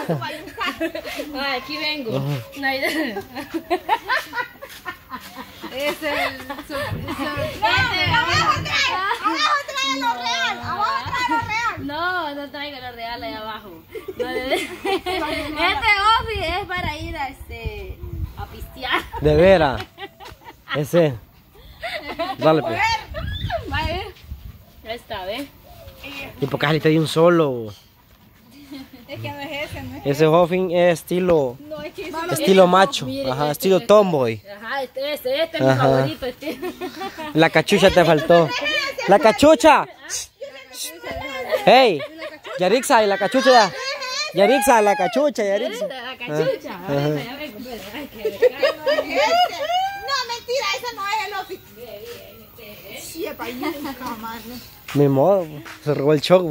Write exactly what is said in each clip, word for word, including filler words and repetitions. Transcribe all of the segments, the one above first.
Ay, aquí vengo. No hay... Es el... Su, su, Abajo trae lo real. Abajo trae lo real. No, no traigo lo real ahí abajo. No, este office es para ir a este a pistear. De veras. Ese. Dale, pues. Vaya. Ahí está, ¿ves? ¿Y por qué saliste de un solo? Es que no es ese, ¿no? Ese Hoffing es estilo... No, es que Estilo macho. Mire, Ajá, este, estilo este. tomboy. Ajá, este, este, este es mi Ajá. favorito. Este. La cachucha te faltó. ¡La cachucha! ¡Hey! Yarixa, y la cachucha ya. Yarixa, la cachucha, Yarixa. La cachucha. Ajá. Ahorita ya vengo, espera, ay, que- ese. No, mentira, ese no es el office. Sí, es para allá, mano. Ni modo, se robó el shock.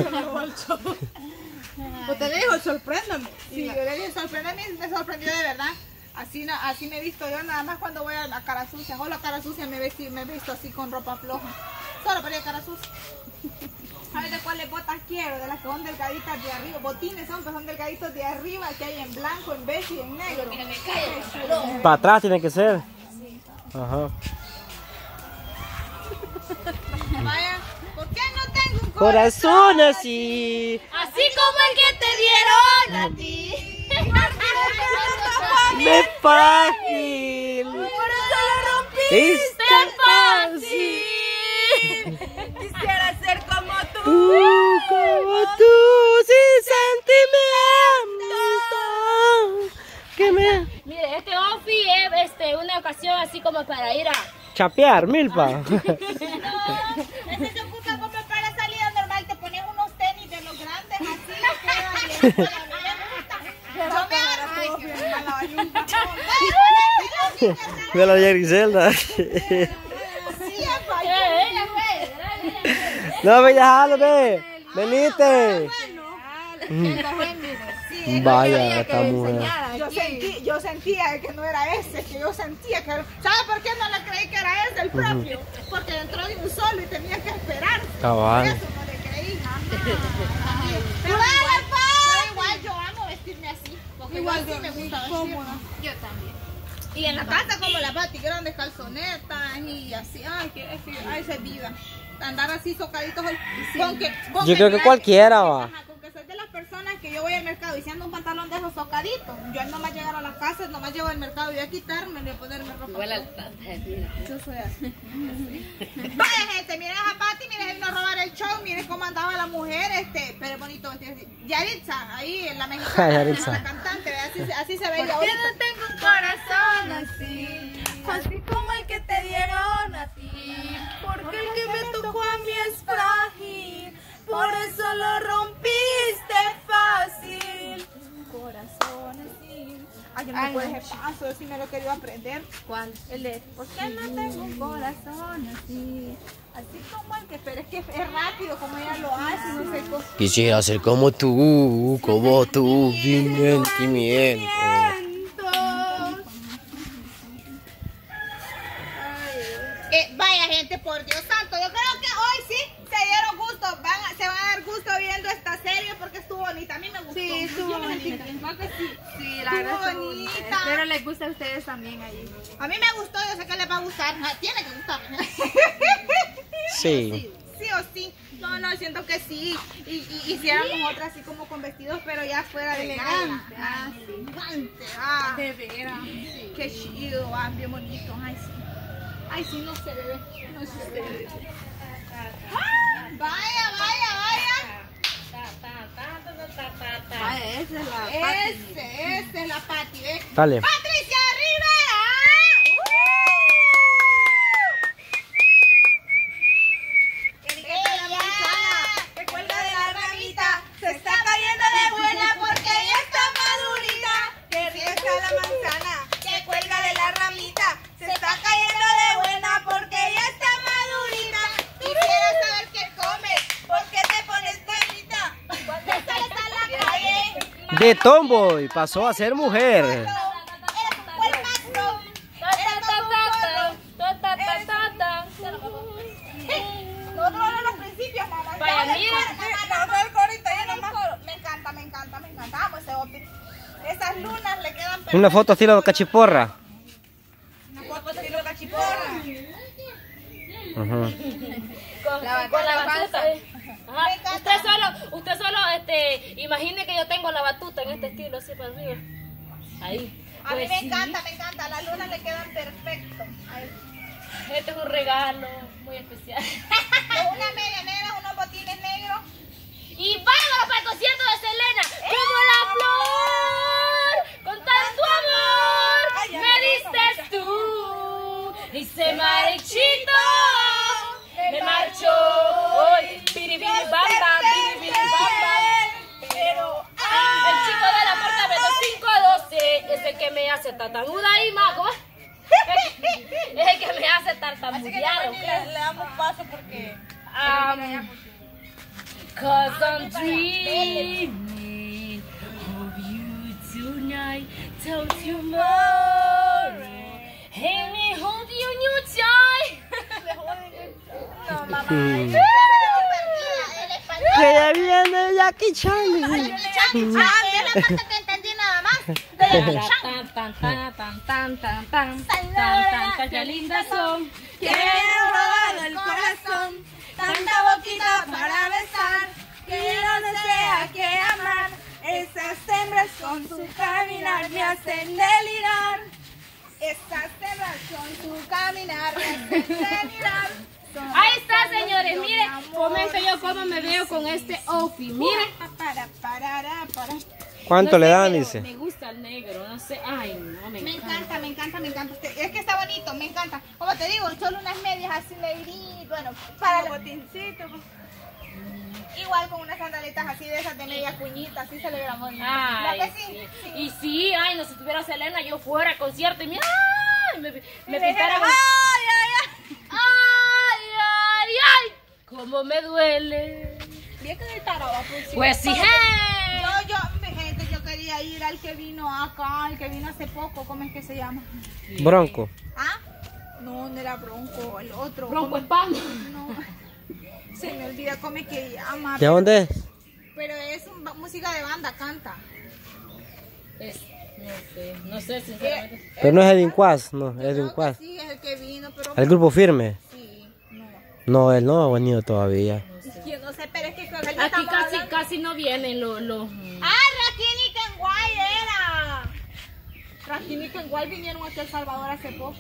Pues te digo, sorpréndame. Sí, yo le dije, sorpréndeme, me sorprendió de verdad. Así, na- así me he visto yo, nada más cuando voy a la cara sucia. O la cara sucia me he, visto, me he visto así con ropa floja. Solo para ir a cara sucia. ¿Sabes de cuáles botas quiero? De las que son delgaditas de arriba. Botines son, pero son delgaditos de arriba, que hay en blanco, en beige y en negro. Para atrás tiene que ser. Ajá. Vaya, ¿por qué no tengo un Corazón así. Así como el que te dieron a ti. Me fácil. Por eso lo rompí. Es tan fácil. Quisiera ser como tú. Tú como tú, sin sentimiento. Que me... Mire, este office es este, una ocasión así como para ir a... Chapear, milpa. No, ese se ocupa como para la salida normal. Te pones unos tenis de los grandes así. Que quedan bien. Yo me agarro. Ay, qué mala bayunca. Ve la Griselda. Sí, es No, ve, déjalo, ve. Venite. Sí, Vaya, esta mujer. yo, sentí, yo sentía que no era ese, que yo sentía que era... ¿Sabes por qué no le creí que era ese el propio? Porque entró de un solo y tenía que esperar. Cabal. Por eso no le creí. Pero igual, pero igual yo amo vestirme así. Porque igual, sí me gusta vestirme. yo también. Y en la casa como las Bati, grandes calzonetas y así. Ay, que, es que, ay, esa es vida. Andar así socaditos. Con que, con Yo creo que mira, cualquiera va. Ajá, con que soy de las personas que yo voy al mercado y si ando un pantalón de esos socaditos, yo al nomás llegar a la casa, nomás llego al mercado y voy a quitarme y a ponerme ropa. Igual al tante. Yo soy así. Vaya gente, miren a Pati, miren, vino a robar el show, miren cómo andaba la mujer, este, pero es bonito vestir así. Yaritza, ahí en la mexicana, Yaritza. la cantante, así, así se ve ella Yo ahorita. no tengo un corazón así, así como el que te dieron a ti, porque el que me tocó a mí es frágil, por eso lo rompiste fácil. Corazón así. Ay, yo no me puedo dejar paso, yo sí me lo quería aprender. ¿Cuál? El de, ¿por qué no tengo un corazón así? Así como el que, pero es que es rápido como ella lo hace, no sé cómo. Quisiera ser como tú, como tú, sin sentimiento. Eh, vaya gente, por Dios santo, yo creo que hoy sí se dieron gusto, van a- se van a dar gusto viendo esta serie porque estuvo bonita, a mí me gustó. Sí, estuvo Yo bonita. creo que sí. Sí, la Estuvo verdad estuvo bonita. bonita. Espero les guste a ustedes también ahí. A mí me gustó, yo sé que les va a gustar, ah, tiene que gustar. Sí. Sí o sí, no, no, siento que sí. Y, y hiciéramos otra así como con vestidos, pero ya fuera de gala. Elegante. Ah, sí, elegante, ah. De veras. Qué chido, ah, bien bonito, ay sí. Ay sí, no se ve, no se ve. Ah, vaya, vaya, vaya. Vaya, esa es la Pati. Ese, ese es la Pati, ¿eh? Dale. Patricia Rivera. Que cuelga de la ramita, se está cayendo de buena porque ella está madurita. Que rica está la manzana, que cuelga de la ramita, se está cayendo de buena porque ella está madurita. Quisiera saber qué comes, por qué te pones bonita cuando sales a la calle. De tomboy pasó a ser mujer. Eres un cuerpazo, eres como un zorro. Nosotros en los principios, mamá. Vaya, mira. Nosotros el corito y nomás. Me encanta, me encanta, me encanta. Vamos, ese outfit. Esas lunas le quedan perfectas. Una foto estilo cachiporra. Una foto estilo cachiporra. Ajá. Con La con la batuta batuta. Ajá. Me encanta. Usted solo, usted solo, este, imagine que yo tengo la batuta en este estilo, así para arriba. Ahí. A mí Pues me sí. encanta, me encanta. Las lunas le quedan perfecto. Ahí. Este es un regalo muy especial. Con una media negra, unos botines negros. Y vámonos para el concierto de Selena. Como la flor, con tanto amor, Ay, ya me me diste tú. Y se marchito, me marchó. Hoy, piribiri bamba, piribiri bamba. Pero, El chico del apartamento cinco doce es el que me hace tartamuda y más. ¿Cómo es? Es el que me hace así que tartamudear. le, le, le damos paso porque... Um, Cause I'm dreaming of you tonight till tomorrow. Hey, me hold you in your time. No, mamá. Mm. Yo perdida. El español. Que ya viene Jackie Chan. Es la parte que entendí nada más. Tan, tan, tan, tan, tan, tan, tan, tan, tan, tan, qué lindas son. Que me han robado el corazón, tanta boquita para besar, que yo no sé a qué amar. Esas hembras con su caminar me hacen delirar. Esas hembras con su caminar me hacen delirar. Ahí está, señores, miren, comento yo cómo me veo con este outfit, miren. Para, para, para. ¿Cuánto No le sé, dan, pero dice? Me gusta el negro, no sé, ay, no, me Me encanta. encanta, me encanta, me encanta. Es que está bonito, me encanta. Como te digo, solo unas medias así negritas, bueno, para el botincito. Igual con unas sandalitas así de esas de media cuñita, así se le verá bonito. Ay, ¿Verdad que sí. sí? Sí. Y sí, ay, no, si tuviera Selena, yo fuera al concierto y mira, ay, me, me Y le pintaran. dijera, ay, ay, ay. Ay, ay, ay, cómo me duele. Bien que el tarot, pues, sí. Pues sí, hey. Yo, yo, mi gente, yo quería ir al que vino acá, el que vino hace poco, ¿cómo es que se llama? Bronco. ¿Ah? No, no era Bronco, el otro. Bronco ¿cómo? Spam. No, se me olvida cómo es que llama. ¿De dónde es? Pero es un- música de banda, canta. Es, no sé, no sé, sinceramente. Pero no es Edwin Quas, no, Yo Edwin creo que Quas. sí, es el que vino, pero... ¿El grupo firme? Sí, no. No, él no ha venido todavía. Yo no sé, pero es que... con él Aquí estamos casi, hablando- casi no vienen los... los ¡Ah, Rakini Kenway era! Rakini Kenway vinieron aquí a El Salvador hace poco.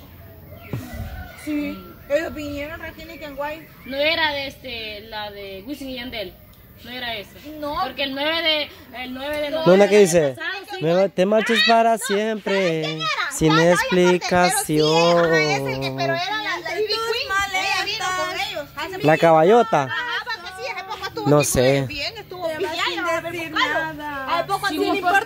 Sí, ellos vinieron, Rakini Kenway. no era de este, la de Wisin y Yandel. No era eso. No. Porque el nueve de... El nueve de No, noviembre una que del dice, pasado, sí. me- te marches para siempre, sin Ya, ya, ya, explicación. Pero sí, ajá, ese que- pero era la, la B B Queen. Ella vino con ellos. Hace La caballota. Ajá, porque sí, hace poco estuvo No aquí sé. con- bien, estuvo bien, ya, ya, a ver, buscarlo. Hace poco Sí, estuvo no por